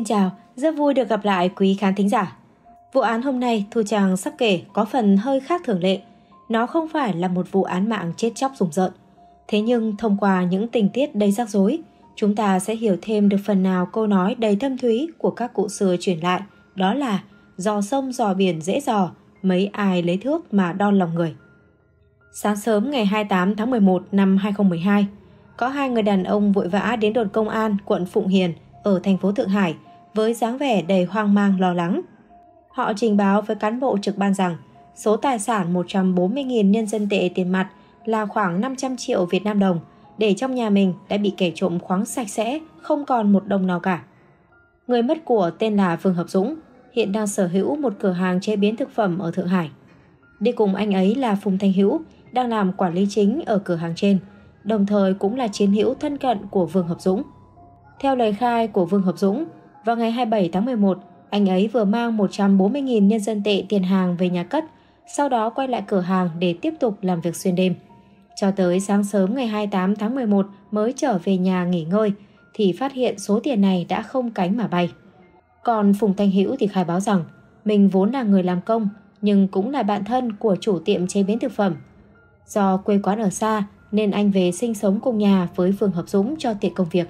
Xin chào, rất vui được gặp lại quý khán thính giả. Vụ án hôm nay Thu Trang sắp kể có phần hơi khác thường lệ. Nó không phải là một vụ án mạng chết chóc rùng rợn. Thế nhưng thông qua những tình tiết đầy rắc rối, chúng ta sẽ hiểu thêm được phần nào câu nói đầy thâm thúy của các cụ xưa truyền lại. Đó là dò sông dò biển dễ dò, mấy ai lấy thước mà đo lòng người. Sáng sớm ngày 28 tháng 11 năm 2012, có hai người đàn ông vội vã đến đồn công an quận Phụng Hiền ở thành phố Thượng Hải với dáng vẻ đầy hoang mang lo lắng. Họ trình báo với cán bộ trực ban rằng số tài sản 140.000 nhân dân tệ tiền mặt là khoảng 500 triệu Việt Nam đồng để trong nhà mình đã bị kẻ trộm khoáng sạch sẽ, không còn một đồng nào cả. Người mất của tên là Vương Hợp Dũng, hiện đang sở hữu một cửa hàng chế biến thực phẩm ở Thượng Hải. Đi cùng anh ấy là Phùng Thanh Hữu, đang làm quản lý chính ở cửa hàng trên, đồng thời cũng là chiến hữu thân cận của Vương Hợp Dũng. Theo lời khai của Vương Hợp Dũng, vào ngày 27 tháng 11, anh ấy vừa mang 140.000 nhân dân tệ tiền hàng về nhà cất, sau đó quay lại cửa hàng để tiếp tục làm việc xuyên đêm. Cho tới sáng sớm ngày 28 tháng 11 mới trở về nhà nghỉ ngơi, thì phát hiện số tiền này đã không cánh mà bay. Còn Phùng Thanh Hữu thì khai báo rằng mình vốn là người làm công, nhưng cũng là bạn thân của chủ tiệm chế biến thực phẩm. Do quê quán ở xa nên anh về sinh sống cùng nhà với Vương Hợp Dũng cho tiện công việc.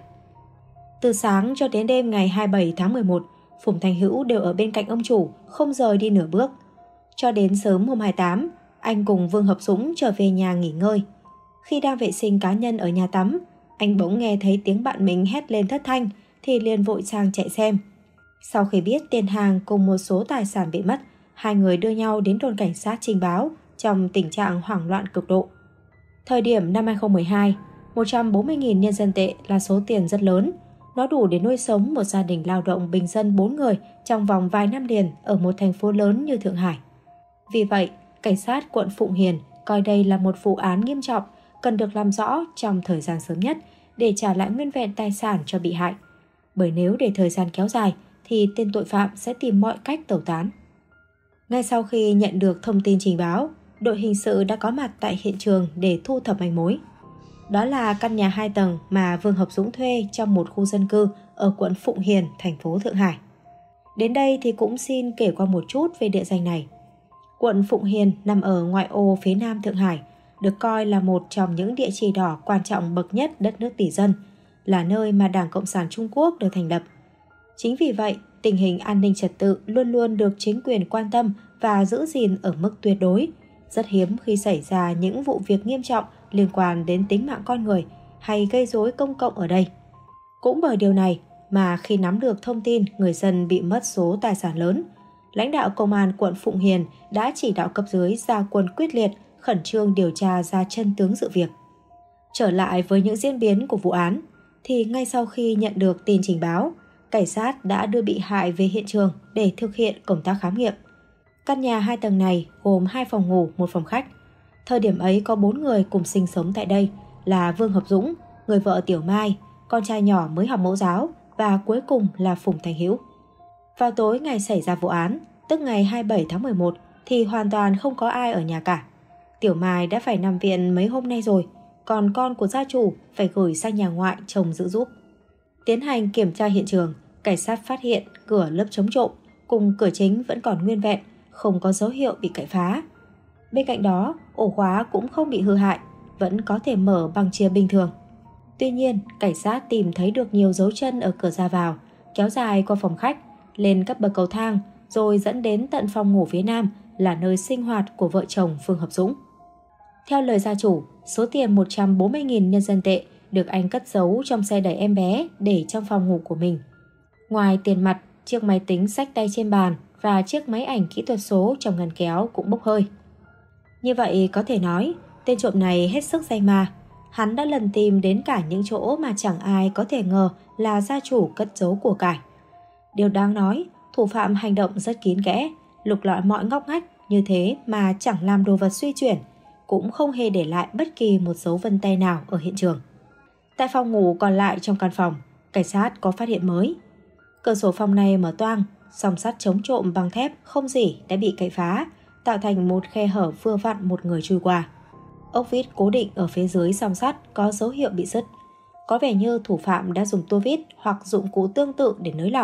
Từ sáng cho đến đêm ngày 27 tháng 11, Phùng Thanh Hữu đều ở bên cạnh ông chủ, không rời đi nửa bước. Cho đến sớm hôm 28, anh cùng Vương Hợp Dũng trở về nhà nghỉ ngơi. Khi đang vệ sinh cá nhân ở nhà tắm, anh bỗng nghe thấy tiếng bạn mình hét lên thất thanh thì liền vội sang chạy xem. Sau khi biết tiền hàng cùng một số tài sản bị mất, hai người đưa nhau đến đồn cảnh sát trình báo trong tình trạng hoảng loạn cực độ. Thời điểm năm 2012, 140.000 nhân dân tệ là số tiền rất lớn. Nó đủ để nuôi sống một gia đình lao động bình dân 4 người trong vòng vài năm liền ở một thành phố lớn như Thượng Hải. Vì vậy, cảnh sát quận Phụng Hiền coi đây là một vụ án nghiêm trọng, cần được làm rõ trong thời gian sớm nhất để trả lại nguyên vẹn tài sản cho bị hại. Bởi nếu để thời gian kéo dài thì tên tội phạm sẽ tìm mọi cách tẩu tán. Ngay sau khi nhận được thông tin trình báo, đội hình sự đã có mặt tại hiện trường để thu thập manh mối. Đó là căn nhà 2 tầng mà Vương Hợp Dũng thuê trong một khu dân cư ở quận Phụng Hiền, thành phố Thượng Hải. Đến đây thì cũng xin kể qua một chút về địa danh này. Quận Phụng Hiền nằm ở ngoại ô phía nam Thượng Hải, được coi là một trong những địa chỉ đỏ quan trọng bậc nhất đất nước tỷ dân, là nơi mà Đảng Cộng sản Trung Quốc được thành lập. Chính vì vậy, tình hình an ninh trật tự luôn luôn được chính quyền quan tâm và giữ gìn ở mức tuyệt đối. Rất hiếm khi xảy ra những vụ việc nghiêm trọng liên quan đến tính mạng con người hay gây rối công cộng ở đây. Cũng bởi điều này mà khi nắm được thông tin người dân bị mất số tài sản lớn, lãnh đạo công an quận Phụng Hiền đã chỉ đạo cấp dưới ra quân quyết liệt, khẩn trương điều tra ra chân tướng sự việc. Trở lại với những diễn biến của vụ án, thì ngay sau khi nhận được tin trình báo, cảnh sát đã đưa bị hại về hiện trường để thực hiện công tác khám nghiệm. Căn nhà 2 tầng này gồm 2 phòng ngủ, 1 phòng khách. Thời điểm ấy có 4 người cùng sinh sống tại đây là Vương Hợp Dũng, người vợ Tiểu Mai, con trai nhỏ mới học mẫu giáo và cuối cùng là Phùng Thanh Hữu. Vào tối ngày xảy ra vụ án, tức ngày 27 tháng 11 thì hoàn toàn không có ai ở nhà cả. Tiểu Mai đã phải nằm viện mấy hôm nay rồi, còn con của gia chủ phải gửi sang nhà ngoại chồng giữ giúp. Tiến hành kiểm tra hiện trường, cảnh sát phát hiện cửa lớp chống trộm cùng cửa chính vẫn còn nguyên vẹn, không có dấu hiệu bị cậy phá. Bên cạnh đó, ổ khóa cũng không bị hư hại, vẫn có thể mở bằng chìa bình thường. Tuy nhiên, cảnh sát tìm thấy được nhiều dấu chân ở cửa ra vào, kéo dài qua phòng khách, lên các bậc cầu thang, rồi dẫn đến tận phòng ngủ phía nam là nơi sinh hoạt của vợ chồng Vương Hợp Dũng. Theo lời gia chủ, số tiền 140.000 nhân dân tệ được anh cất giấu trong xe đẩy em bé để trong phòng ngủ của mình. Ngoài tiền mặt, chiếc máy tính xách tay trên bàn và chiếc máy ảnh kỹ thuật số trong ngăn kéo cũng bốc hơi. Như vậy có thể nói, tên trộm này hết sức danh ma. Hắn đã lần tìm đến cả những chỗ mà chẳng ai có thể ngờ là gia chủ cất giấu của cải. Điều đáng nói, thủ phạm hành động rất kín kẽ, lục lọi mọi ngóc ngách như thế mà chẳng làm đồ vật suy chuyển, cũng không hề để lại bất kỳ một dấu vân tay nào ở hiện trường. Tại phòng ngủ còn lại trong căn phòng, cảnh sát có phát hiện mới. Cửa sổ phòng này mở toang, song sắt chống trộm bằng thép không rỉ đã bị cậy phá, tạo thành một khe hở vừa vặn một người chui qua. Ốc vít cố định ở phía dưới song sắt có dấu hiệu bị rứt. Có vẻ như thủ phạm đã dùng tua vít hoặc dụng cụ tương tự để nới lỏng,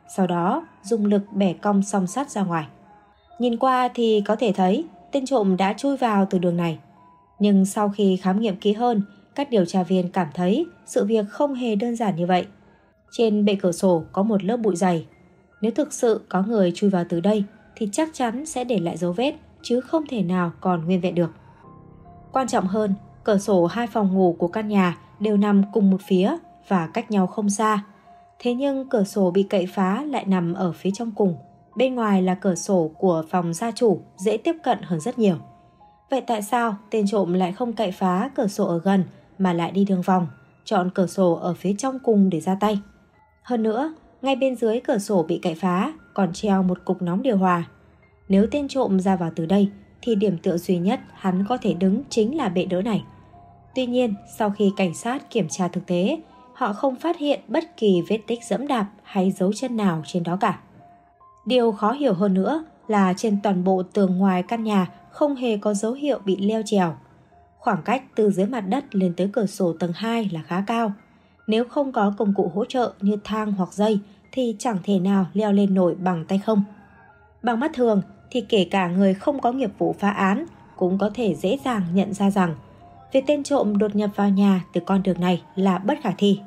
sau đó dùng lực bẻ cong song sắt ra ngoài. Nhìn qua thì có thể thấy tên trộm đã chui vào từ đường này. Nhưng sau khi khám nghiệm kỹ hơn, các điều tra viên cảm thấy sự việc không hề đơn giản như vậy. Trên bệ cửa sổ có một lớp bụi dày. Nếu thực sự có người chui vào từ đây thì chắc chắn sẽ để lại dấu vết, chứ không thể nào còn nguyên vẹn được. Quan trọng hơn, cửa sổ 2 phòng ngủ của căn nhà đều nằm cùng một phía và cách nhau không xa. Thế nhưng cửa sổ bị cậy phá lại nằm ở phía trong cùng. Bên ngoài là cửa sổ của phòng gia chủ, dễ tiếp cận hơn rất nhiều. Vậy tại sao tên trộm lại không cậy phá cửa sổ ở gần mà lại đi đường vòng, chọn cửa sổ ở phía trong cùng để ra tay? Hơn nữa, ngay bên dưới cửa sổ bị cậy phá còn treo một cục nóng điều hòa. Nếu tên trộm ra vào từ đây thì điểm tựa duy nhất hắn có thể đứng chính là bệ đỡ này. Tuy nhiên, sau khi cảnh sát kiểm tra thực tế, họ không phát hiện bất kỳ vết tích giẫm đạp hay dấu chân nào trên đó cả. Điều khó hiểu hơn nữa là trên toàn bộ tường ngoài căn nhà không hề có dấu hiệu bị leo trèo. Khoảng cách từ dưới mặt đất lên tới cửa sổ tầng 2 là khá cao. Nếu không có công cụ hỗ trợ như thang hoặc dây thì chẳng thể nào leo lên nổi bằng tay không. Bằng mắt thường thì kể cả người không có nghiệp vụ phá án cũng có thể dễ dàng nhận ra rằng việc tên trộm đột nhập vào nhà từ con đường này là bất khả thi.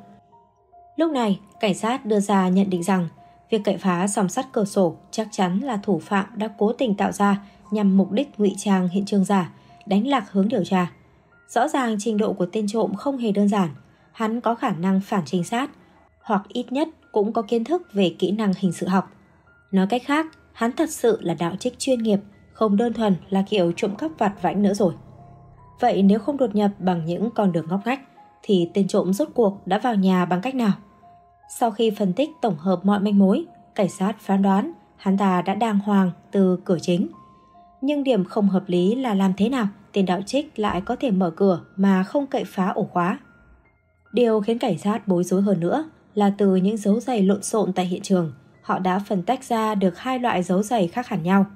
Lúc này, cảnh sát đưa ra nhận định rằng việc cậy phá song sắt cửa sổ chắc chắn là thủ phạm đã cố tình tạo ra nhằm mục đích ngụy trang hiện trường giả, đánh lạc hướng điều tra. Rõ ràng trình độ của tên trộm không hề đơn giản, hắn có khả năng phản trinh sát, hoặc ít nhất cũng có kiến thức về kỹ năng hình sự học. Nói cách khác, hắn thật sự là đạo trích chuyên nghiệp, không đơn thuần là kiểu trộm cắp vặt vãnh nữa rồi. Vậy nếu không đột nhập bằng những con đường ngóc ngách, thì tên trộm rốt cuộc đã vào nhà bằng cách nào? Sau khi phân tích tổng hợp mọi manh mối, cảnh sát phán đoán hắn ta đã đàng hoàng từ cửa chính. Nhưng điểm không hợp lý là làm thế nào tên đạo trích lại có thể mở cửa mà không cậy phá ổ khóa. Điều khiến cảnh sát bối rối hơn nữa là từ những dấu giày lộn xộn tại hiện trường, họ đã phân tách ra được 2 loại dấu giày khác hẳn nhau.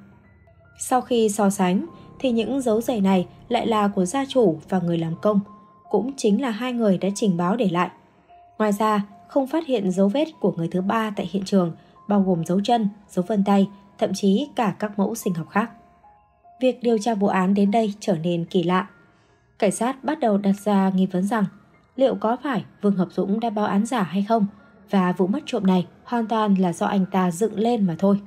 Sau khi so sánh thì những dấu giày này lại là của gia chủ và người làm công, cũng chính là 2 người đã trình báo để lại. Ngoài ra, không phát hiện dấu vết của người thứ 3 tại hiện trường, bao gồm dấu chân, dấu vân tay, thậm chí cả các mẫu sinh học khác. Việc điều tra vụ án đến đây trở nên kỳ lạ. Cảnh sát bắt đầu đặt ra nghi vấn rằng liệu có phải Vương Hợp Dũng đã báo án giả hay không, và vụ mất trộm này hoàn toàn là do anh ta dựng lên mà thôi.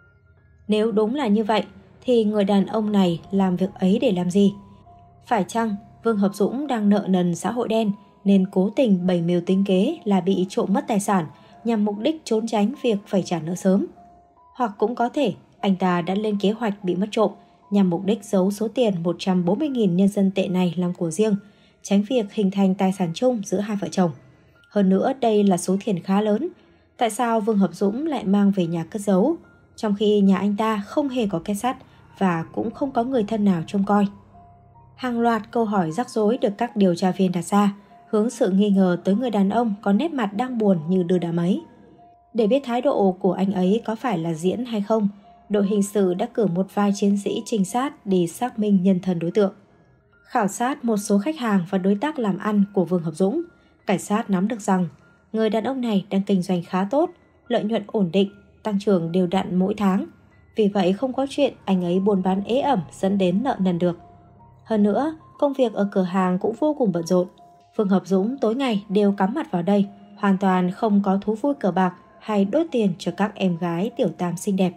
Nếu đúng là như vậy, thì người đàn ông này làm việc ấy để làm gì? Phải chăng Vương Hợp Dũng đang nợ nần xã hội đen nên cố tình bày mưu tính kế là bị trộm mất tài sản nhằm mục đích trốn tránh việc phải trả nợ sớm? Hoặc cũng có thể anh ta đã lên kế hoạch bị mất trộm nhằm mục đích giấu số tiền 140.000 nhân dân tệ này làm của riêng, tránh việc hình thành tài sản chung giữa hai vợ chồng. Hơn nữa đây là số tiền khá lớn. Tại sao Vương Hợp Dũng lại mang về nhà cất giấu, trong khi nhà anh ta không hề có két sắt và cũng không có người thân nào trông coi? Hàng loạt câu hỏi rắc rối được các điều tra viên đặt ra, hướng sự nghi ngờ tới người đàn ông có nét mặt đang buồn như đưa đám ấy. Để biết thái độ của anh ấy có phải là diễn hay không, đội hình sự đã cử một vài chiến sĩ trinh sát đi xác minh nhân thân đối tượng. Khảo sát một số khách hàng và đối tác làm ăn của Vương Hợp Dũng, cảnh sát nắm được rằng người đàn ông này đang kinh doanh khá tốt, lợi nhuận ổn định, tăng trưởng đều đặn mỗi tháng. Vì vậy không có chuyện anh ấy buôn bán ế ẩm dẫn đến nợ nần được. Hơn nữa, công việc ở cửa hàng cũng vô cùng bận rộn. Vương Hợp Dũng tối ngày đều cắm mặt vào đây, hoàn toàn không có thú vui cờ bạc hay đốt tiền cho các em gái tiểu tam xinh đẹp.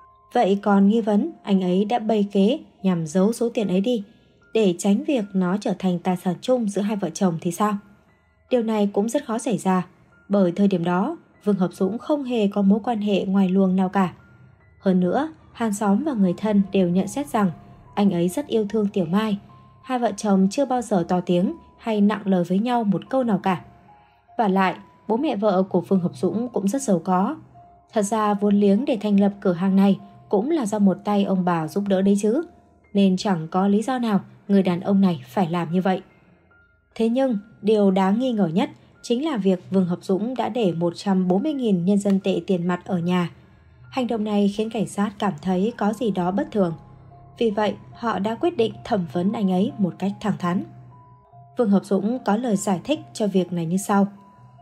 Vậy còn nghi vấn anh ấy đã bày kế nhằm giấu số tiền ấy đi, để tránh việc nó trở thành tài sản chung giữa hai vợ chồng thì sao? Điều này cũng rất khó xảy ra, bởi thời điểm đó Vương Hợp Dũng không hề có mối quan hệ ngoài luồng nào cả. Hơn nữa, hàng xóm và người thân đều nhận xét rằng anh ấy rất yêu thương Tiểu Mai. Hai vợ chồng chưa bao giờ to tiếng hay nặng lời với nhau một câu nào cả. Và lại, bố mẹ vợ của Vương Hợp Dũng cũng rất giàu có. Thật ra vốn liếng để thành lập cửa hàng này cũng là do một tay ông bà giúp đỡ đấy chứ, nên chẳng có lý do nào người đàn ông này phải làm như vậy. Thế nhưng, điều đáng nghi ngờ nhất chính là việc Vương Hợp Dũng đã để 140.000 nhân dân tệ tiền mặt ở nhà. Hành động này khiến cảnh sát cảm thấy có gì đó bất thường. Vì vậy, họ đã quyết định thẩm vấn anh ấy một cách thẳng thắn. Vương Hợp Dũng có lời giải thích cho việc này như sau.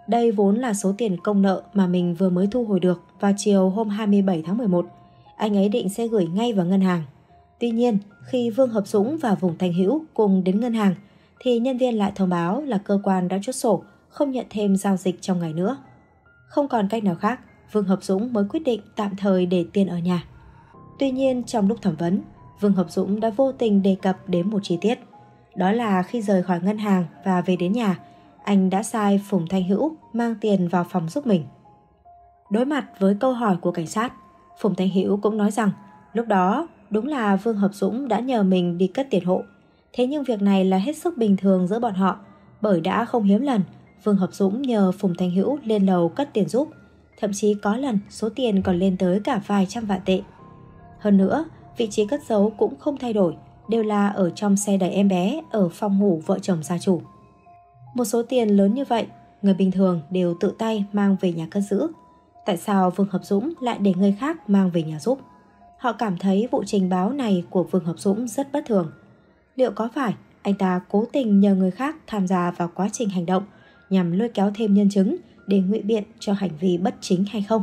Đây vốn là số tiền công nợ mà mình vừa mới thu hồi được vào chiều hôm 27 tháng 11. Anh ấy định sẽ gửi ngay vào ngân hàng. Tuy nhiên, khi Vương Hợp Dũng và Phùng Thanh Hữu cùng đến ngân hàng, thì nhân viên lại thông báo là cơ quan đã chốt sổ, không nhận thêm giao dịch trong ngày nữa. Không còn cách nào khác, Vương Hợp Dũng mới quyết định tạm thời để tiền ở nhà. Tuy nhiên, trong lúc thẩm vấn, Vương Hợp Dũng đã vô tình đề cập đến một chi tiết. Đó là khi rời khỏi ngân hàng và về đến nhà, anh đã sai Phùng Thanh Hữu mang tiền vào phòng giúp mình. Đối mặt với câu hỏi của cảnh sát, Phùng Thanh Hữu cũng nói rằng lúc đó đúng là Vương Hợp Dũng đã nhờ mình đi cất tiền hộ. Thế nhưng việc này là hết sức bình thường giữa bọn họ, bởi đã không hiếm lần Vương Hợp Dũng nhờ Phùng Thanh Hữu lên lầu cất tiền giúp. Thậm chí có lần số tiền còn lên tới cả vài trăm vạn tệ. Hơn nữa, vị trí cất giấu cũng không thay đổi, đều là ở trong xe đẩy em bé ở phòng ngủ vợ chồng gia chủ. Một số tiền lớn như vậy, người bình thường đều tự tay mang về nhà cất giữ. Tại sao Vương Hợp Dũng lại để người khác mang về nhà giúp? Họ cảm thấy vụ trình báo này của Vương Hợp Dũng rất bất thường. Liệu có phải anh ta cố tình nhờ người khác tham gia vào quá trình hành động nhằm lôi kéo thêm nhân chứng để ngụy biện cho hành vi bất chính hay không?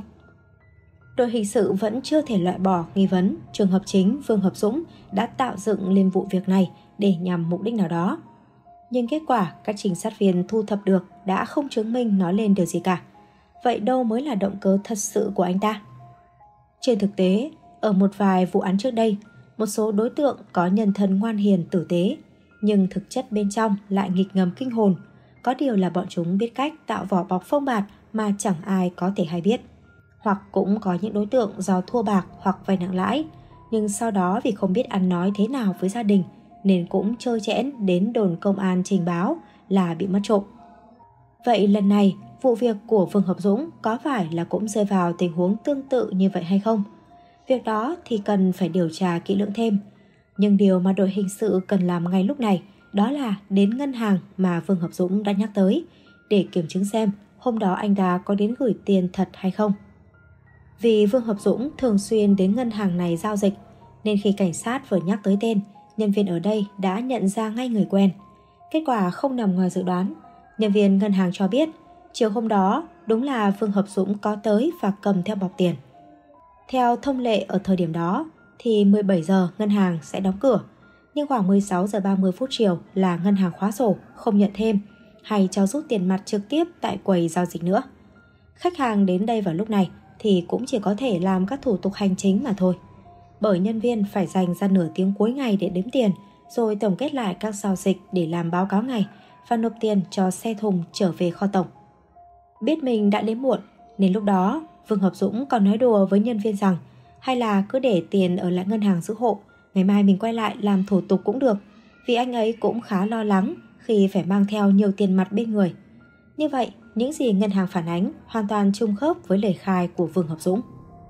Đội hình sự vẫn chưa thể loại bỏ nghi vấn trường hợp chính Vương Hợp Dũng đã tạo dựng lên vụ việc này để nhằm mục đích nào đó. Nhưng kết quả các trinh sát viên thu thập được đã không chứng minh nói lên điều gì cả. Vậy đâu mới là động cơ thật sự của anh ta? Trên thực tế, ở một vài vụ án trước đây, một số đối tượng có nhân thân ngoan hiền tử tế, nhưng thực chất bên trong lại nghịch ngầm kinh hồn. Có điều là bọn chúng biết cách tạo vỏ bọc phông bạt mà chẳng ai có thể hay biết. Hoặc cũng có những đối tượng do thua bạc hoặc vay nặng lãi, nhưng sau đó vì không biết ăn nói thế nào với gia đình nên cũng trơ trẽn đến đồn công an trình báo là bị mất trộm. Vậy lần này, vụ việc của Vương Hợp Dũng có phải là cũng rơi vào tình huống tương tự như vậy hay không? Việc đó thì cần phải điều tra kỹ lưỡng thêm. Nhưng điều mà đội hình sự cần làm ngay lúc này đó là đến ngân hàng mà Vương Hợp Dũng đã nhắc tới để kiểm chứng xem hôm đó anh ta có đến gửi tiền thật hay không. Vì Vương Hợp Dũng thường xuyên đến ngân hàng này giao dịch, nên khi cảnh sát vừa nhắc tới tên, nhân viên ở đây đã nhận ra ngay người quen. Kết quả không nằm ngoài dự đoán. Nhân viên ngân hàng cho biết chiều hôm đó đúng là Vương Hợp Dũng có tới và cầm theo bọc tiền. Theo thông lệ ở thời điểm đó thì 17 giờ ngân hàng sẽ đóng cửa, nhưng khoảng 16 giờ 30 phút chiều là ngân hàng khóa sổ, không nhận thêm hay cho rút tiền mặt trực tiếp tại quầy giao dịch nữa. Khách hàng đến đây vào lúc này thì cũng chỉ có thể làm các thủ tục hành chính mà thôi, bởi nhân viên phải dành ra nửa tiếng cuối ngày để đếm tiền, rồi tổng kết lại các giao dịch để làm báo cáo ngày và nộp tiền cho xe thùng trở về kho tổng. Biết mình đã đến muộn nên lúc đó Vương Hợp Dũng còn nói đùa với nhân viên rằng hay là cứ để tiền ở lại ngân hàng giữ hộ, ngày mai mình quay lại làm thủ tục cũng được, vì anh ấy cũng khá lo lắng khi phải mang theo nhiều tiền mặt bên người. Như vậy, những gì ngân hàng phản ánh hoàn toàn trùng khớp với lời khai của Vương Hợp Dũng.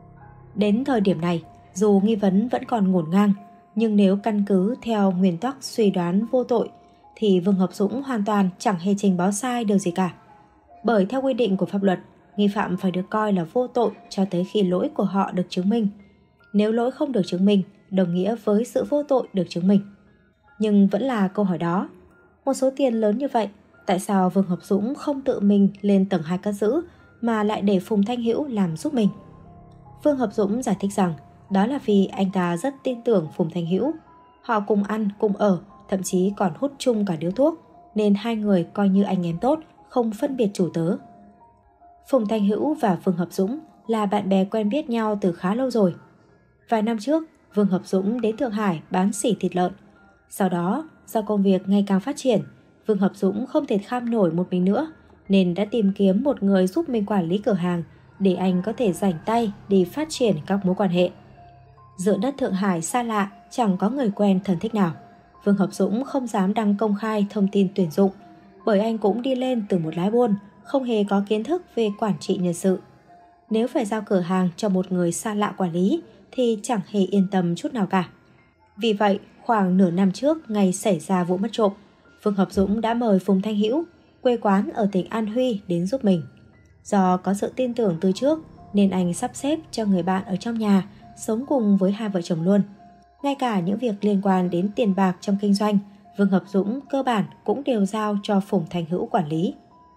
Đến thời điểm này, dù nghi vấn vẫn còn ngổn ngang, nhưng nếu căn cứ theo nguyên tắc suy đoán vô tội thì Vương Hợp Dũng hoàn toàn chẳng hề trình báo sai điều gì cả. Bởi theo quy định của pháp luật, nghi phạm phải được coi là vô tội cho tới khi lỗi của họ được chứng minh. Nếu lỗi không được chứng minh, đồng nghĩa với sự vô tội được chứng minh. Nhưng vẫn là câu hỏi đó, một số tiền lớn như vậy, tại sao Vương Hợp Dũng không tự mình lên tầng 2 cất giữ mà lại để Phùng Thanh Hữu làm giúp mình? Vương Hợp Dũng giải thích rằng đó là vì anh ta rất tin tưởng Phùng Thanh Hữu. Họ cùng ăn, cùng ở, thậm chí còn hút chung cả điếu thuốc, nên hai người coi như anh em tốt, không phân biệt chủ tớ. Phùng Thanh Hữu và Vương Hợp Dũng là bạn bè quen biết nhau từ khá lâu rồi. Vài năm trước, Vương Hợp Dũng đến Thượng Hải bán xỉ thịt lợn. Sau đó, do công việc ngày càng phát triển, Vương Hợp Dũng không thể kham nổi một mình nữa, nên đã tìm kiếm một người giúp mình quản lý cửa hàng để anh có thể rảnh tay đi phát triển các mối quan hệ. Giữa đất Thượng Hải xa lạ, chẳng có người quen thân thích nào, Vương Hợp Dũng không dám đăng công khai thông tin tuyển dụng, bởi anh cũng đi lên từ một lái buôn, không hề có kiến thức về quản trị nhân sự. Nếu phải giao cửa hàng cho một người xa lạ quản lý thì chẳng hề yên tâm chút nào cả. Vì vậy, khoảng nửa năm trước ngày xảy ra vụ mất trộm, Vương Hợp Dũng đã mời Phùng Thanh Hữu, quê quán ở tỉnh An Huy, đến giúp mình. Do có sự tin tưởng từ trước nên anh sắp xếp cho người bạn ở trong nhà sống cùng với hai vợ chồng luôn. Ngay cả những việc liên quan đến tiền bạc trong kinh doanh, Vương Hợp Dũng cơ bản cũng đều giao cho Phùng Thanh Hữu quản lý.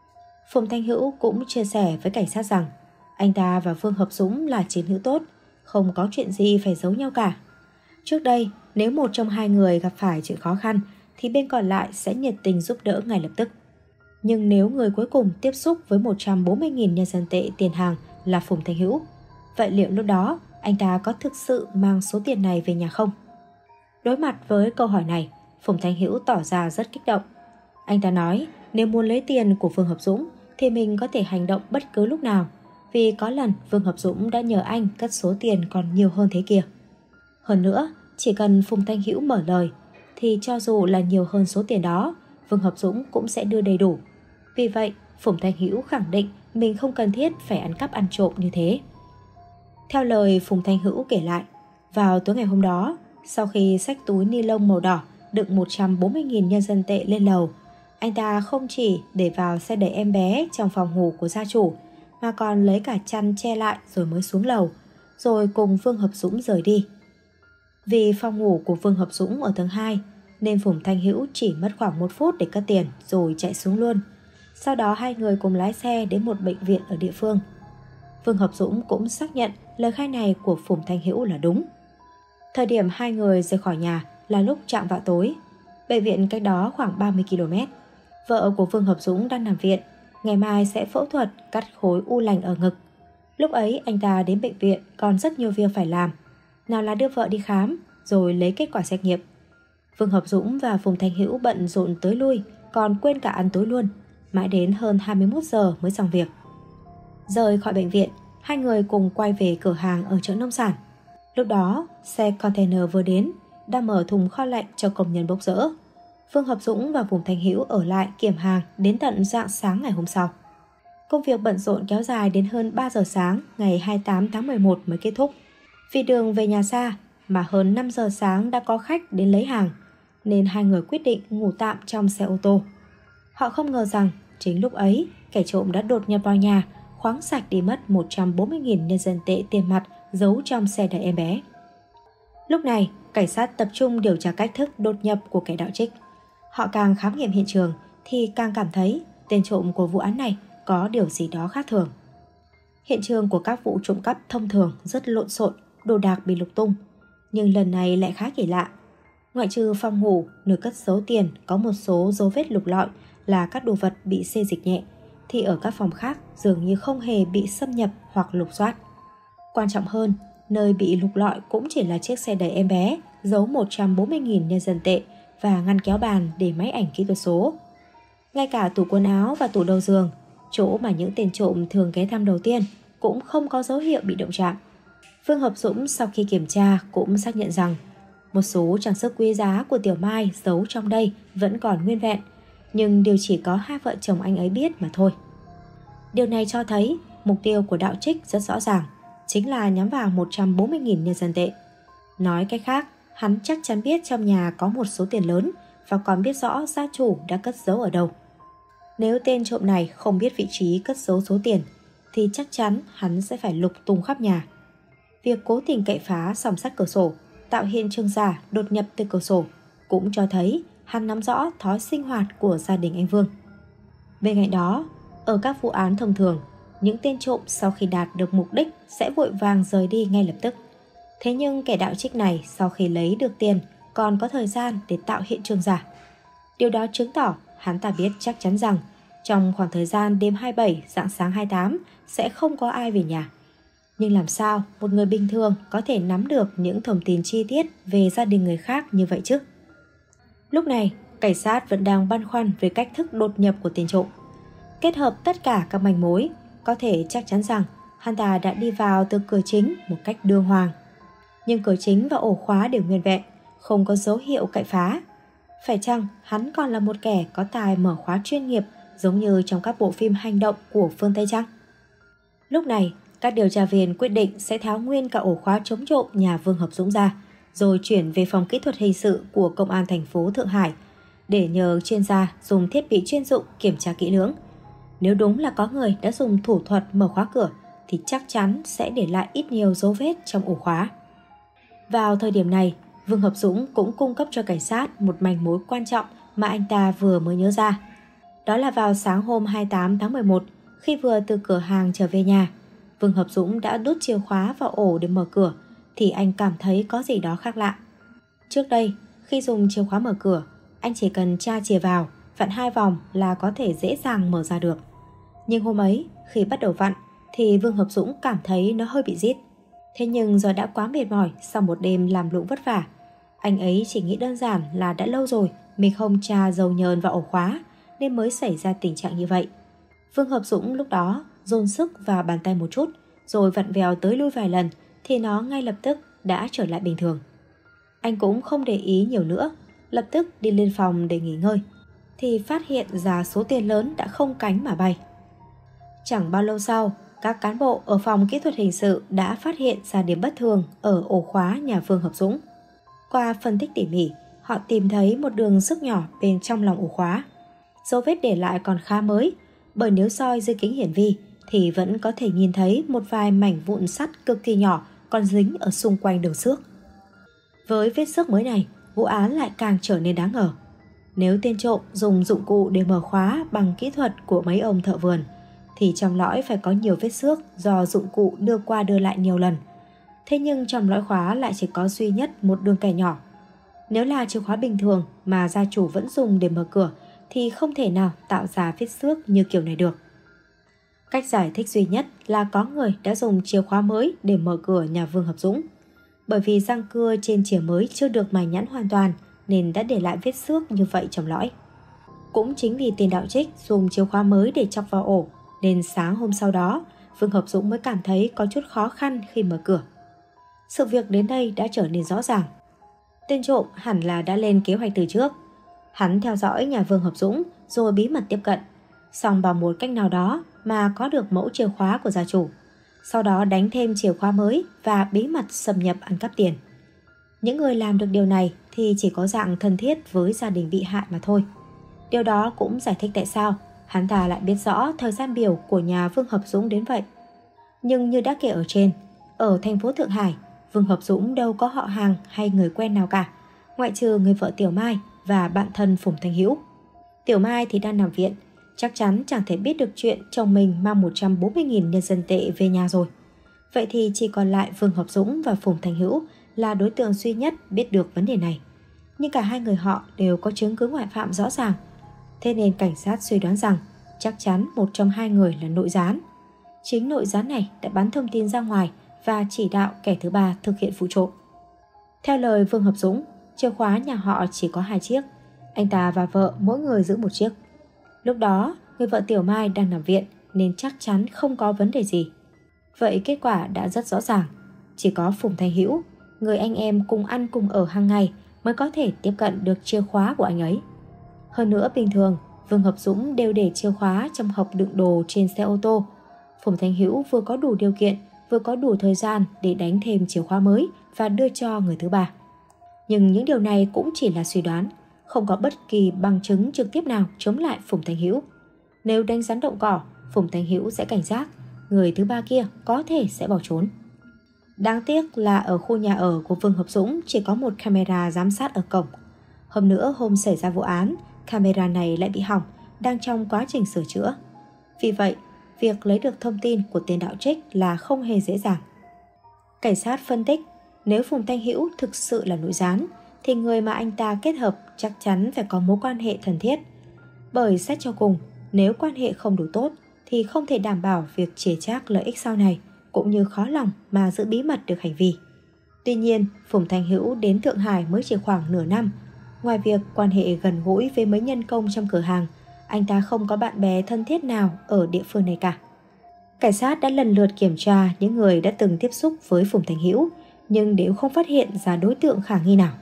Phùng Thanh Hữu cũng chia sẻ với cảnh sát rằng anh ta và Vương Hợp Dũng là chiến hữu tốt, không có chuyện gì phải giấu nhau cả. Trước đây, nếu một trong hai người gặp phải chuyện khó khăn thì bên còn lại sẽ nhiệt tình giúp đỡ ngay lập tức. Nhưng nếu người cuối cùng tiếp xúc với 140.000 nhân dân tệ tiền hàng là Phùng Thanh Hữu, vậy liệu lúc đó anh ta có thực sự mang số tiền này về nhà không? Đối mặt với câu hỏi này, Phùng Thanh Hữu tỏ ra rất kích động. Anh ta nói nếu muốn lấy tiền của Vương Hợp Dũng thì mình có thể hành động bất cứ lúc nào, vì có lần Vương Hợp Dũng đã nhờ anh cất số tiền còn nhiều hơn thế kia. Hơn nữa, chỉ cần Phùng Thanh Hữu mở lời thì cho dù là nhiều hơn số tiền đó, Vương Hợp Dũng cũng sẽ đưa đầy đủ. Vì vậy, Phùng Thanh Hữu khẳng định mình không cần thiết phải ăn cắp ăn trộm như thế. Theo lời Phùng Thanh Hữu kể lại, vào tối ngày hôm đó, sau khi xách túi ni lông màu đỏ đựng 140.000 nhân dân tệ lên lầu, anh ta không chỉ để vào xe đẩy em bé trong phòng ngủ của gia chủ, mà còn lấy cả chăn che lại rồi mới xuống lầu, rồi cùng Vương Hợp Dũng rời đi. Vì phòng ngủ của Vương Hợp Dũng ở tầng 2, nên Phùng Thanh Hữu chỉ mất khoảng 1 phút để cất tiền rồi chạy xuống luôn. Sau đó hai người cùng lái xe đến một bệnh viện ở địa phương. Vương Hợp Dũng cũng xác nhận lời khai này của Phùng Thanh Hữu là đúng. Thời điểm hai người rời khỏi nhà là lúc chạng vạng tối. Bệnh viện cách đó khoảng 30 km. Vợ của Vương Hợp Dũng đang nằm viện, ngày mai sẽ phẫu thuật cắt khối u lành ở ngực. Lúc ấy anh ta đến bệnh viện còn rất nhiều việc phải làm. Nào là đưa vợ đi khám, rồi lấy kết quả xét nghiệm. Vương Hợp Dũng và Phùng Thanh Hữu bận rộn tới lui, còn quên cả ăn tối luôn. Mãi đến hơn 21 giờ mới xong việc. Rời khỏi bệnh viện, hai người cùng quay về cửa hàng ở chợ nông sản. Lúc đó, xe container vừa đến, đang mở thùng kho lạnh cho công nhân bốc dỡ. Vương Hợp Dũng và Phùng Thanh Hữu ở lại kiểm hàng đến tận rạng sáng ngày hôm sau. Công việc bận rộn kéo dài đến hơn 3 giờ sáng ngày 28 tháng 11 mới kết thúc. Vì đường về nhà xa mà hơn 5 giờ sáng đã có khách đến lấy hàng, nên hai người quyết định ngủ tạm trong xe ô tô. Họ không ngờ rằng chính lúc ấy kẻ trộm đã đột nhập vào nhà, khoáng sạch đi mất 140.000 nhân dân tệ tiền mặt giấu trong xe đẩy em bé. Lúc này, cảnh sát tập trung điều tra cách thức đột nhập của kẻ đạo trích. Họ càng khám nghiệm hiện trường thì càng cảm thấy tên trộm của vụ án này có điều gì đó khác thường. Hiện trường của các vụ trộm cắp thông thường rất lộn xộn, đồ đạc bị lục tung. Nhưng lần này lại khá kỳ lạ. Ngoại trừ phòng ngủ, nơi cất giấu tiền có một số dấu vết lục lọi là các đồ vật bị xê dịch nhẹ, thì ở các phòng khác dường như không hề bị xâm nhập hoặc lục soát. Quan trọng hơn, nơi bị lục lọi cũng chỉ là chiếc xe đẩy em bé giấu 140.000 nhân dân tệ và ngăn kéo bàn để máy ảnh kỹ thuật số. Ngay cả tủ quần áo và tủ đầu giường, chỗ mà những tên trộm thường ghé thăm đầu tiên, cũng không có dấu hiệu bị động chạm. Vương Hợp Dũng sau khi kiểm tra cũng xác nhận rằng một số trang sức quý giá của Tiểu Mai giấu trong đây vẫn còn nguyên vẹn, nhưng đều chỉ có hai vợ chồng anh ấy biết mà thôi. Điều này cho thấy mục tiêu của đạo trích rất rõ ràng, chính là nhắm vào 140.000 nhân dân tệ. Nói cách khác, hắn chắc chắn biết trong nhà có một số tiền lớn và còn biết rõ gia chủ đã cất giấu ở đâu. Nếu tên trộm này không biết vị trí cất giấu số tiền thì chắc chắn hắn sẽ phải lục tung khắp nhà. Việc cố tình cậy phá song sắt cửa sổ, tạo hiện trường giả đột nhập từ cửa sổ cũng cho thấy hắn nắm rõ thói sinh hoạt của gia đình anh Vương. Bên cạnh đó, ở các vụ án thông thường, những tên trộm sau khi đạt được mục đích sẽ vội vàng rời đi ngay lập tức. Thế nhưng kẻ đạo trích này sau khi lấy được tiền còn có thời gian để tạo hiện trường giả. Điều đó chứng tỏ hắn ta biết chắc chắn rằng trong khoảng thời gian đêm 27 rạng sáng 28 sẽ không có ai về nhà. Nhưng làm sao một người bình thường có thể nắm được những thông tin chi tiết về gia đình người khác như vậy chứ? Lúc này, cảnh sát vẫn đang băn khoăn về cách thức đột nhập của tên trộm. Kết hợp tất cả các manh mối, có thể chắc chắn rằng hắn ta đã đi vào từ cửa chính một cách đường hoàng. Nhưng cửa chính và ổ khóa đều nguyên vẹn, không có dấu hiệu cậy phá. Phải chăng hắn còn là một kẻ có tài mở khóa chuyên nghiệp giống như trong các bộ phim hành động của phương Tây chăng? Lúc này, các điều tra viên quyết định sẽ tháo nguyên cả ổ khóa chống trộm nhà Vương Hợp Dũng ra, rồi chuyển về phòng kỹ thuật hình sự của Công an thành phố Thượng Hải để nhờ chuyên gia dùng thiết bị chuyên dụng kiểm tra kỹ lưỡng. Nếu đúng là có người đã dùng thủ thuật mở khóa cửa thì chắc chắn sẽ để lại ít nhiều dấu vết trong ổ khóa. Vào thời điểm này, Vương Hợp Dũng cũng cung cấp cho cảnh sát một manh mối quan trọng mà anh ta vừa mới nhớ ra. Đó là vào sáng hôm 28 tháng 11, khi vừa từ cửa hàng trở về nhà, Vương Hợp Dũng đã đút chìa khóa vào ổ để mở cửa thì anh cảm thấy có gì đó khác lạ. Trước đây, khi dùng chìa khóa mở cửa, anh chỉ cần tra chìa vào, vặn 2 vòng là có thể dễ dàng mở ra được. Nhưng hôm ấy, khi bắt đầu vặn thì Vương Hợp Dũng cảm thấy nó hơi bị rít. Thế nhưng do đã quá mệt mỏi sau một đêm làm lụng vất vả, anh ấy chỉ nghĩ đơn giản là đã lâu rồi mình không tra dầu nhờn vào ổ khóa nên mới xảy ra tình trạng như vậy. Vương Hợp Dũng lúc đó dồn sức vào bàn tay một chút, rồi vặn vèo tới lui vài lần thì nó ngay lập tức đã trở lại bình thường. Anh cũng không để ý nhiều nữa, lập tức đi lên phòng để nghỉ ngơi thì phát hiện ra số tiền lớn đã không cánh mà bay. Chẳng bao lâu sau, các cán bộ ở phòng kỹ thuật hình sự đã phát hiện ra điểm bất thường ở ổ khóa nhà Vương Hợp Dũng. Qua phân tích tỉ mỉ, họ tìm thấy một đường xước nhỏ bên trong lòng ổ khóa. Dấu vết để lại còn khá mới, bởi nếu soi dưới kính hiển vi thì vẫn có thể nhìn thấy một vài mảnh vụn sắt cực kỳ nhỏ còn dính ở xung quanh đường xước. Với vết xước mới này, vụ án lại càng trở nên đáng ngờ. Nếu tên trộm dùng dụng cụ để mở khóa bằng kỹ thuật của mấy ông thợ vườn, thì trong lõi phải có nhiều vết xước do dụng cụ đưa qua đưa lại nhiều lần. Thế nhưng trong lõi khóa lại chỉ có duy nhất một đường kẻ nhỏ. Nếu là chìa khóa bình thường mà gia chủ vẫn dùng để mở cửa thì không thể nào tạo ra vết xước như kiểu này được. Cách giải thích duy nhất là có người đã dùng chìa khóa mới để mở cửa nhà Vương Hợp Dũng. Bởi vì răng cưa trên chìa mới chưa được mài nhẵn hoàn toàn nên đã để lại vết xước như vậy trong lõi. Cũng chính vì tên đạo trích dùng chìa khóa mới để chọc vào ổ nên sáng hôm sau đó Vương Hợp Dũng mới cảm thấy có chút khó khăn khi mở cửa. Sự việc đến đây đã trở nên rõ ràng. Tên trộm hẳn là đã lên kế hoạch từ trước. Hắn theo dõi nhà Vương Hợp Dũng rồi bí mật tiếp cận, xong bằng một cách nào đó mà có được mẫu chìa khóa của gia chủ. Sau đó đánh thêm chìa khóa mới và bí mật xâm nhập ăn cắp tiền. Những người làm được điều này thì chỉ có dạng thân thiết với gia đình bị hại mà thôi. Điều đó cũng giải thích tại sao hắn ta lại biết rõ thời gian biểu của nhà Vương Hợp Dũng đến vậy. Nhưng như đã kể ở trên, ở thành phố Thượng Hải, Vương Hợp Dũng đâu có họ hàng hay người quen nào cả, ngoại trừ người vợ Tiểu Mai và bạn thân Phùng Thanh Hữu. Tiểu Mai thì đang nằm viện, chắc chắn chẳng thể biết được chuyện chồng mình mang 140.000 nhân dân tệ về nhà rồi. Vậy thì chỉ còn lại Vương Hợp Dũng và Phùng Thanh Hữu là đối tượng duy nhất biết được vấn đề này. Nhưng cả hai người họ đều có chứng cứ ngoại phạm rõ ràng. Thế nên cảnh sát suy đoán rằng chắc chắn một trong hai người là nội gián. Chính nội gián này đã bắn thông tin ra ngoài và chỉ đạo kẻ thứ ba thực hiện vụ trộm. Theo lời Vương Hợp Dũng, chìa khóa nhà họ chỉ có 2 chiếc. Anh ta và vợ mỗi người giữ 1 chiếc. Lúc đó, người vợ Tiểu Mai đang nằm viện nên chắc chắn không có vấn đề gì. Vậy kết quả đã rất rõ ràng. Chỉ có Phùng Thanh Hữu, người anh em cùng ăn cùng ở hàng ngày, mới có thể tiếp cận được chìa khóa của anh ấy. Hơn nữa bình thường, Vương Hợp Dũng đều để chìa khóa trong hộp đựng đồ trên xe ô tô. Phùng Thanh Hữu vừa có đủ điều kiện, vừa có đủ thời gian để đánh thêm chìa khóa mới và đưa cho người thứ ba. Nhưng những điều này cũng chỉ là suy đoán, không có bất kỳ bằng chứng trực tiếp nào chống lại Phùng Thanh Hữu. Nếu đánh rắn động cỏ, Phùng Thanh Hữu sẽ cảnh giác, người thứ ba kia có thể sẽ bỏ trốn. Đáng tiếc là ở khu nhà ở của Vương Hợp Dũng chỉ có một camera giám sát ở cổng. Hôm nữa hôm xảy ra vụ án, camera này lại bị hỏng, đang trong quá trình sửa chữa. Vì vậy, việc lấy được thông tin của tên đạo trích là không hề dễ dàng. Cảnh sát phân tích, nếu Phùng Thanh Hữu thực sự là nội gián, thì người mà anh ta kết hợp chắc chắn phải có mối quan hệ thân thiết. Bởi xét cho cùng, nếu quan hệ không đủ tốt, thì không thể đảm bảo việc chia chác lợi ích sau này, cũng như khó lòng mà giữ bí mật được hành vi. Tuy nhiên, Phùng Thanh Hữu đến Thượng Hải mới chỉ khoảng nửa năm. Ngoài việc quan hệ gần gũi với mấy nhân công trong cửa hàng, anh ta không có bạn bè thân thiết nào ở địa phương này cả. Cảnh sát đã lần lượt kiểm tra những người đã từng tiếp xúc với Phùng Thanh Hữu, nhưng đều không phát hiện ra đối tượng khả nghi nào.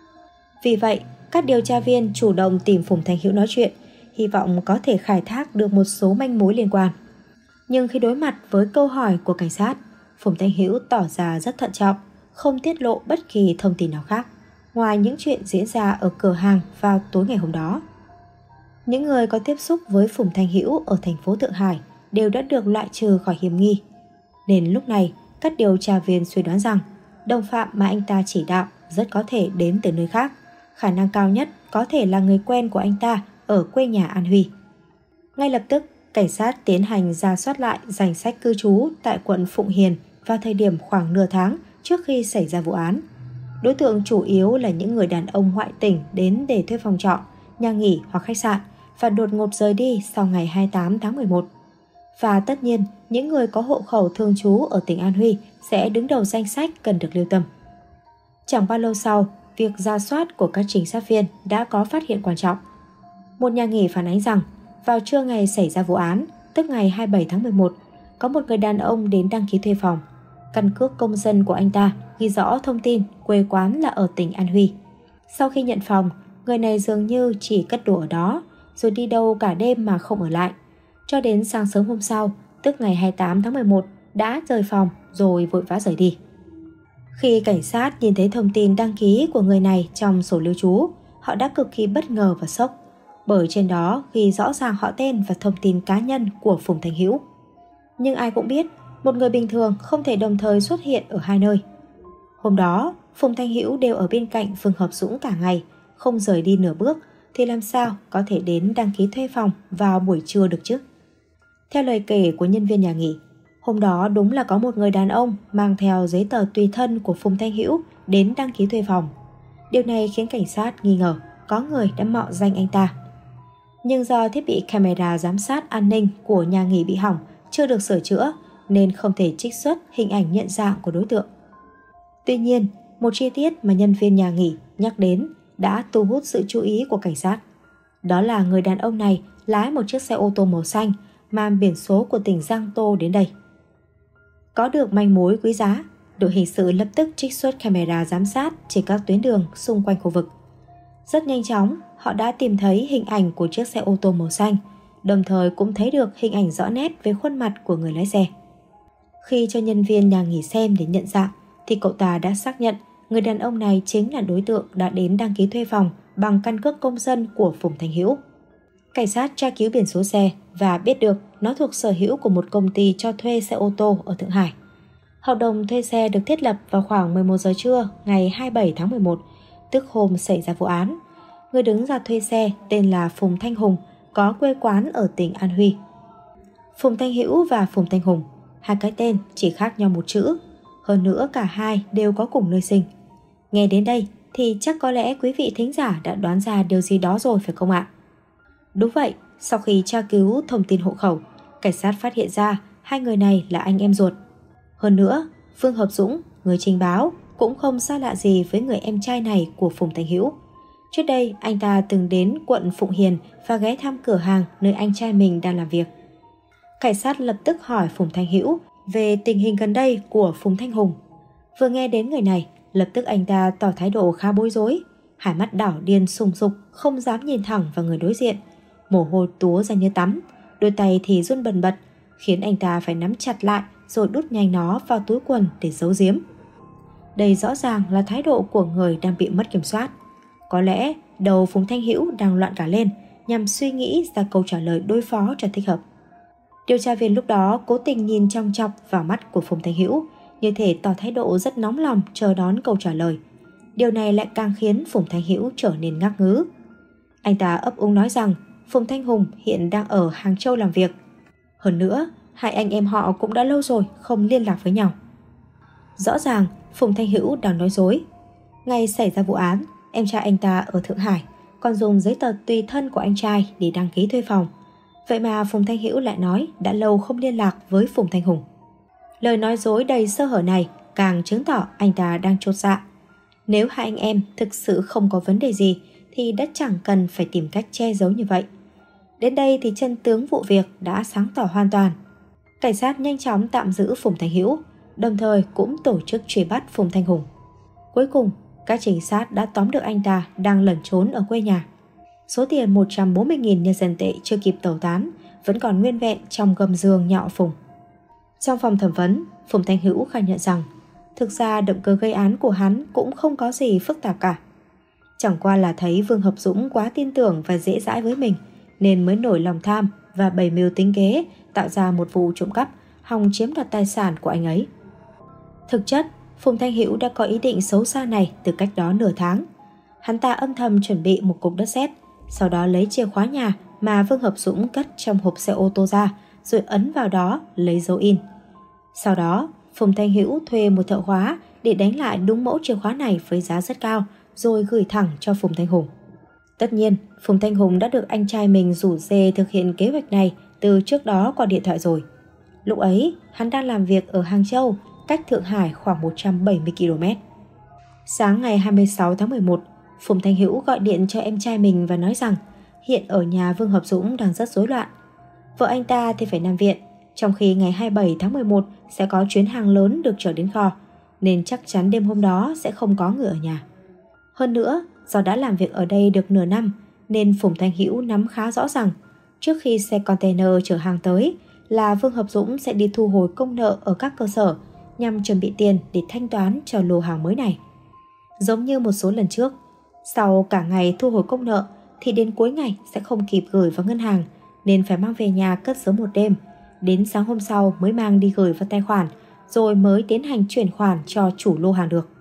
Vì vậy, các điều tra viên chủ động tìm Phùng Thanh Hữu nói chuyện, hy vọng có thể khai thác được một số manh mối liên quan. Nhưng khi đối mặt với câu hỏi của cảnh sát, Phùng Thanh Hữu tỏ ra rất thận trọng, không tiết lộ bất kỳ thông tin nào khác, ngoài những chuyện diễn ra ở cửa hàng vào tối ngày hôm đó. Những người có tiếp xúc với Phùng Thanh Hữu ở thành phố Thượng Hải đều đã được loại trừ khỏi hiểm nghi. Nên lúc này, các điều tra viên suy đoán rằng đồng phạm mà anh ta chỉ đạo rất có thể đến từ nơi khác, khả năng cao nhất có thể là người quen của anh ta ở quê nhà An Huy. Ngay lập tức, cảnh sát tiến hành rà soát lại danh sách cư trú tại quận Phụng Hiền vào thời điểm khoảng nửa tháng trước khi xảy ra vụ án. Đối tượng chủ yếu là những người đàn ông ngoại tỉnh đến để thuê phòng trọ, nhà nghỉ hoặc khách sạn và đột ngột rời đi sau ngày 28 tháng 11. Và tất nhiên, những người có hộ khẩu thường trú ở tỉnh An Huy sẽ đứng đầu danh sách cần được lưu tâm. Chẳng bao lâu sau, việc rà soát của các trinh sát viên đã có phát hiện quan trọng. Một nhà nghỉ phản ánh rằng, vào trưa ngày xảy ra vụ án, tức ngày 27 tháng 11, có một người đàn ông đến đăng ký thuê phòng. Căn cước công dân của anh ta ghi rõ thông tin quê quán là ở tỉnh An Huy. Sau khi nhận phòng, người này dường như chỉ cất đồ ở đó, rồi đi đâu cả đêm mà không ở lại. Cho đến sáng sớm hôm sau, tức ngày 28 tháng 11, đã rời phòng rồi vội vã rời đi. Khi cảnh sát nhìn thấy thông tin đăng ký của người này trong sổ lưu trú, họ đã cực kỳ bất ngờ và sốc, bởi trên đó ghi rõ ràng họ tên và thông tin cá nhân của Phùng Thanh Hữu. Nhưng ai cũng biết, một người bình thường không thể đồng thời xuất hiện ở hai nơi. Hôm đó, Phùng Thanh Hữu đều ở bên cạnh Vương Hợp Dũng cả ngày, không rời đi nửa bước, thì làm sao có thể đến đăng ký thuê phòng vào buổi trưa được chứ? Theo lời kể của nhân viên nhà nghỉ, hôm đó đúng là có một người đàn ông mang theo giấy tờ tùy thân của Phùng Thanh Hữu đến đăng ký thuê phòng. Điều này khiến cảnh sát nghi ngờ có người đã mạo danh anh ta. Nhưng do thiết bị camera giám sát an ninh của nhà nghỉ bị hỏng, chưa được sửa chữa, nên không thể trích xuất hình ảnh nhận dạng của đối tượng. Tuy nhiên, một chi tiết mà nhân viên nhà nghỉ nhắc đến đã thu hút sự chú ý của cảnh sát. Đó là người đàn ông này lái một chiếc xe ô tô màu xanh mang biển số của tỉnh Giang Tô đến đây. Có được manh mối quý giá, đội hình sự lập tức trích xuất camera giám sát trên các tuyến đường xung quanh khu vực. Rất nhanh chóng, họ đã tìm thấy hình ảnh của chiếc xe ô tô màu xanh, đồng thời cũng thấy được hình ảnh rõ nét về khuôn mặt của người lái xe. Khi cho nhân viên nhà nghỉ xem để nhận dạng, thì cậu ta đã xác nhận người đàn ông này chính là đối tượng đã đến đăng ký thuê phòng bằng căn cước công dân của Phùng Thanh Hữu. Cảnh sát tra cứu biển số xe và biết được nó thuộc sở hữu của một công ty cho thuê xe ô tô ở Thượng Hải. Hợp đồng thuê xe được thiết lập vào khoảng 11 giờ trưa ngày 27 tháng 11, tức hôm xảy ra vụ án. Người đứng ra thuê xe tên là Phùng Thanh Hùng, có quê quán ở tỉnh An Huy. Phùng Thanh Hữu và Phùng Thanh Hùng, hai cái tên chỉ khác nhau một chữ. Hơn nữa cả hai đều có cùng nơi sinh. Nghe đến đây thì chắc có lẽ quý vị thính giả đã đoán ra điều gì đó rồi phải không ạ? Đúng vậy, sau khi tra cứu thông tin hộ khẩu, cảnh sát phát hiện ra hai người này là anh em ruột. Hơn nữa, Vương Hợp Dũng, người trình báo, cũng không xa lạ gì với người em trai này của Phùng Thanh Hữu. Trước đây, anh ta từng đến quận Phụng Hiền và ghé thăm cửa hàng nơi anh trai mình đang làm việc. Cảnh sát lập tức hỏi Phùng Thanh Hữu về tình hình gần đây của Phùng Thanh Hùng. Vừa nghe đến người này, lập tức anh ta tỏ thái độ khá bối rối, hai mắt đảo điên sùng sục, không dám nhìn thẳng vào người đối diện. Mồ hôi túa ra như tắm, đôi tay thì run bần bật, khiến anh ta phải nắm chặt lại rồi đút nhanh nó vào túi quần để giấu giếm. Đây rõ ràng là thái độ của người đang bị mất kiểm soát. Có lẽ đầu Phùng Thanh Hữu đang loạn cả lên, nhằm suy nghĩ ra câu trả lời đối phó cho thích hợp. Điều tra viên lúc đó cố tình nhìn chòng chọc vào mắt của Phùng Thanh Hữu, như thể tỏ thái độ rất nóng lòng chờ đón câu trả lời. Điều này lại càng khiến Phùng Thanh Hữu trở nên ngắc ngứ. Anh ta ấp úng nói rằng Phùng Thanh Hùng hiện đang ở Hàng Châu làm việc. Hơn nữa, hai anh em họ cũng đã lâu rồi không liên lạc với nhau. Rõ ràng Phùng Thanh Hữu đang nói dối. Ngày xảy ra vụ án, em trai anh ta ở Thượng Hải còn dùng giấy tờ tùy thân của anh trai để đăng ký thuê phòng. Vậy mà Phùng Thanh Hữu lại nói đã lâu không liên lạc với Phùng Thanh Hùng. Lời nói dối đầy sơ hở này càng chứng tỏ anh ta đang chột dạ. Nếu hai anh em thực sự không có vấn đề gì thì đã chẳng cần phải tìm cách che giấu như vậy. Đến đây thì chân tướng vụ việc đã sáng tỏ hoàn toàn. Cảnh sát nhanh chóng tạm giữ Phùng Thanh Hữu, đồng thời cũng tổ chức truy bắt Phùng Thanh Hùng. Cuối cùng, các trinh sát đã tóm được anh ta đang lẩn trốn ở quê nhà. Số tiền 140.000 nhân dân tệ chưa kịp tẩu tán vẫn còn nguyên vẹn trong gầm giường nhà họ Phùng. Trong phòng thẩm vấn, Phùng Thanh Hữu khai nhận rằng thực ra động cơ gây án của hắn cũng không có gì phức tạp cả. Chẳng qua là thấy Vương Hợp Dũng quá tin tưởng và dễ dãi với mình nên mới nổi lòng tham và bày mưu tính kế tạo ra một vụ trộm cắp hòng chiếm đoạt tài sản của anh ấy. Thực chất, Phùng Thanh Hữu đã có ý định xấu xa này từ cách đó nửa tháng. Hắn ta âm thầm chuẩn bị một cục đất sét, sau đó lấy chìa khóa nhà mà Vương Hợp Dũng cất trong hộp xe ô tô ra, rồi ấn vào đó lấy dấu in. Sau đó, Phùng Thanh Hữu thuê một thợ khóa để đánh lại đúng mẫu chìa khóa này với giá rất cao, rồi gửi thẳng cho Phùng Thanh Hùng. Tất nhiên, Phùng Thanh Hùng đã được anh trai mình rủ dê thực hiện kế hoạch này từ trước đó qua điện thoại rồi. Lúc ấy, hắn đang làm việc ở Hàng Châu, cách Thượng Hải khoảng 170 km. Sáng ngày 26 tháng 11, Phùng Thanh Hữu gọi điện cho em trai mình và nói rằng hiện ở nhà Vương Hợp Dũng đang rất rối loạn. Vợ anh ta thì phải nằm viện, trong khi ngày 27 tháng 11 sẽ có chuyến hàng lớn được chở đến kho, nên chắc chắn đêm hôm đó sẽ không có người ở nhà. Hơn nữa, do đã làm việc ở đây được nửa năm, nên Phùng Thanh Hữu nắm khá rõ rằng trước khi xe container chở hàng tới là Vương Hợp Dũng sẽ đi thu hồi công nợ ở các cơ sở nhằm chuẩn bị tiền để thanh toán cho lô hàng mới này. Giống như một số lần trước, sau cả ngày thu hồi công nợ thì đến cuối ngày sẽ không kịp gửi vào ngân hàng, nên phải mang về nhà cất giấu một đêm, đến sáng hôm sau mới mang đi gửi vào tài khoản, rồi mới tiến hành chuyển khoản cho chủ lô hàng được.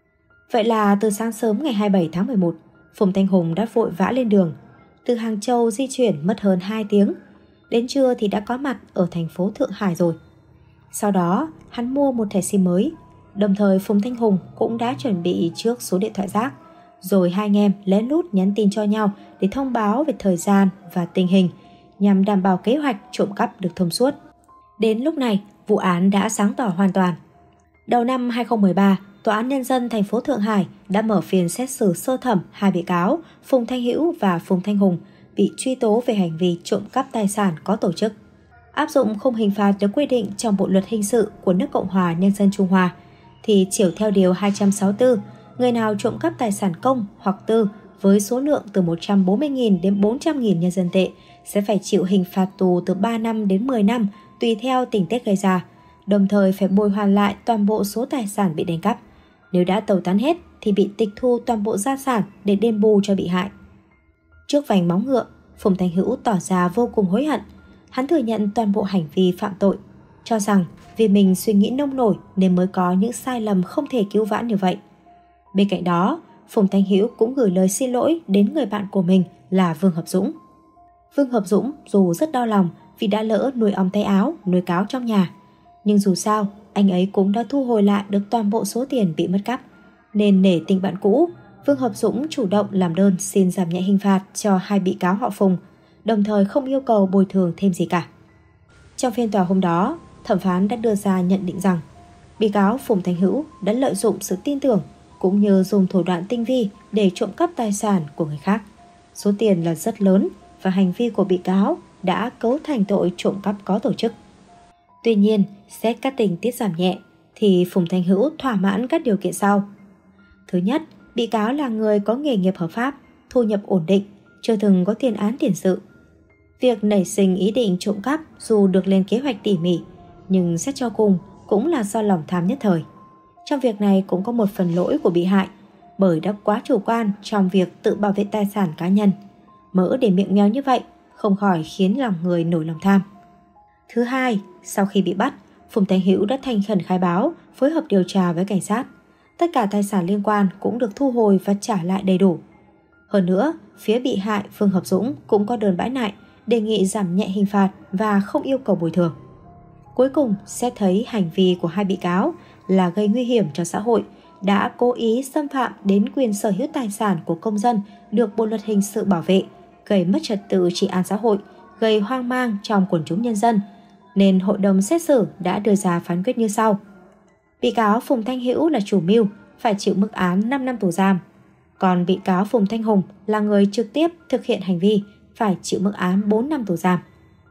Vậy là từ sáng sớm ngày 27 tháng 11, Phùng Thanh Hùng đã vội vã lên đường. Từ Hàng Châu di chuyển mất hơn 2 tiếng, đến trưa thì đã có mặt ở thành phố Thượng Hải rồi. Sau đó, hắn mua một thẻ SIM mới, đồng thời Phùng Thanh Hùng cũng đã chuẩn bị trước số điện thoại rác, rồi hai anh em lén lút nhắn tin cho nhau để thông báo về thời gian và tình hình, nhằm đảm bảo kế hoạch trộm cắp được thông suốt. Đến lúc này, vụ án đã sáng tỏ hoàn toàn. Đầu năm 2013, Tòa án Nhân dân thành phố Thượng Hải đã mở phiên xét xử sơ thẩm hai bị cáo Phùng Thanh Hữu và Phùng Thanh Hùng bị truy tố về hành vi trộm cắp tài sản có tổ chức. Áp dụng khung hình phạt được quy định trong Bộ luật hình sự của nước Cộng hòa Nhân dân Trung Hoa, thì chiếu theo điều 264, người nào trộm cắp tài sản công hoặc tư với số lượng từ 140.000 đến 400.000 nhân dân tệ sẽ phải chịu hình phạt tù từ 3 năm đến 10 năm tùy theo tình tiết gây ra, đồng thời phải bồi hoàn lại toàn bộ số tài sản bị đánh cắp. Nếu đã tẩu tán hết thì bị tịch thu toàn bộ gia sản để đền bù cho bị hại. Trước vành móng ngựa, Phùng Thanh Hữu tỏ ra vô cùng hối hận. Hắn thừa nhận toàn bộ hành vi phạm tội, cho rằng vì mình suy nghĩ nông nổi nên mới có những sai lầm không thể cứu vãn như vậy. Bên cạnh đó, Phùng Thanh Hữu cũng gửi lời xin lỗi đến người bạn của mình là Vương Hợp Dũng. Vương Hợp Dũng dù rất đau lòng vì đã lỡ nuôi ong tay áo, nuôi cáo trong nhà, nhưng dù sao anh ấy cũng đã thu hồi lại được toàn bộ số tiền bị mất cắp, nên nể tình bạn cũ, Vương Hợp Dũng chủ động làm đơn xin giảm nhẹ hình phạt cho hai bị cáo họ Phùng, đồng thời không yêu cầu bồi thường thêm gì cả. Trong phiên tòa hôm đó, thẩm phán đã đưa ra nhận định rằng bị cáo Phùng Thanh Hữu đã lợi dụng sự tin tưởng cũng như dùng thủ đoạn tinh vi để trộm cắp tài sản của người khác. Số tiền là rất lớn và hành vi của bị cáo đã cấu thành tội trộm cắp có tổ chức. Tuy nhiên, xét các tình tiết giảm nhẹ thì Phùng Thanh Hữu thỏa mãn các điều kiện sau. Thứ nhất, bị cáo là người có nghề nghiệp hợp pháp, thu nhập ổn định, chưa từng có tiền án tiền sự. Việc nảy sinh ý định trộm cắp dù được lên kế hoạch tỉ mỉ, nhưng xét cho cùng cũng là do lòng tham nhất thời. Trong việc này cũng có một phần lỗi của bị hại, bởi đã quá chủ quan trong việc tự bảo vệ tài sản cá nhân. Mỡ để miệng mèo như vậy không khỏi khiến lòng người nổi lòng tham. Thứ hai, sau khi bị bắt, Phùng Thanh Hữu đã thành khẩn khai báo, phối hợp điều tra với cảnh sát. Tất cả tài sản liên quan cũng được thu hồi và trả lại đầy đủ. Hơn nữa, phía bị hại Vương Hợp Dũng cũng có đơn bãi nại, đề nghị giảm nhẹ hình phạt và không yêu cầu bồi thường. Cuối cùng, xét thấy hành vi của hai bị cáo là gây nguy hiểm cho xã hội, đã cố ý xâm phạm đến quyền sở hữu tài sản của công dân được Bộ luật hình sự bảo vệ, gây mất trật tự trị an xã hội, gây hoang mang trong quần chúng nhân dân, nên hội đồng xét xử đã đưa ra phán quyết như sau. Bị cáo Phùng Thanh Hữu là chủ mưu, phải chịu mức án 5 năm tù giam. Còn bị cáo Phùng Thanh Hùng là người trực tiếp thực hiện hành vi, phải chịu mức án 4 năm tù giam.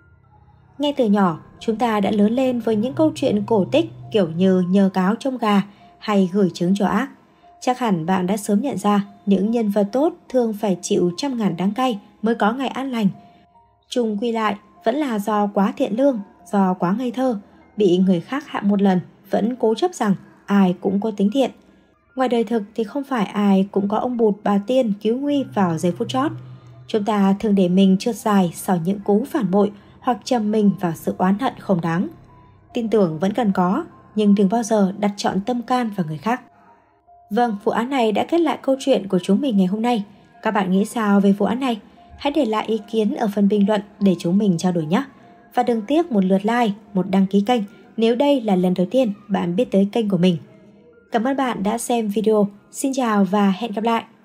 Ngay từ nhỏ, chúng ta đã lớn lên với những câu chuyện cổ tích kiểu như nhờ cáo trông gà hay gửi trứng cho ác. Chắc hẳn bạn đã sớm nhận ra những nhân vật tốt thường phải chịu trăm ngàn đắng cay mới có ngày an lành. Chung quy lại vẫn là do quá thiện lương, do quá ngây thơ, bị người khác hạ một lần vẫn cố chấp rằng ai cũng có tính thiện. Ngoài đời thực thì không phải ai cũng có ông Bụt bà Tiên cứu nguy vào giây phút chót. Chúng ta thường để mình trượt dài sau những cú phản bội hoặc trầm mình vào sự oán hận không đáng. Tin tưởng vẫn cần có, nhưng đừng bao giờ đặt trọn tâm can vào người khác. Vâng, vụ án này đã kết lại câu chuyện của chúng mình ngày hôm nay. Các bạn nghĩ sao về vụ án này? Hãy để lại ý kiến ở phần bình luận để chúng mình trao đổi nhé. Và đừng tiếc một lượt like, một đăng ký kênh nếu đây là lần đầu tiên bạn biết tới kênh của mình. Cảm ơn bạn đã xem video. Xin chào và hẹn gặp lại!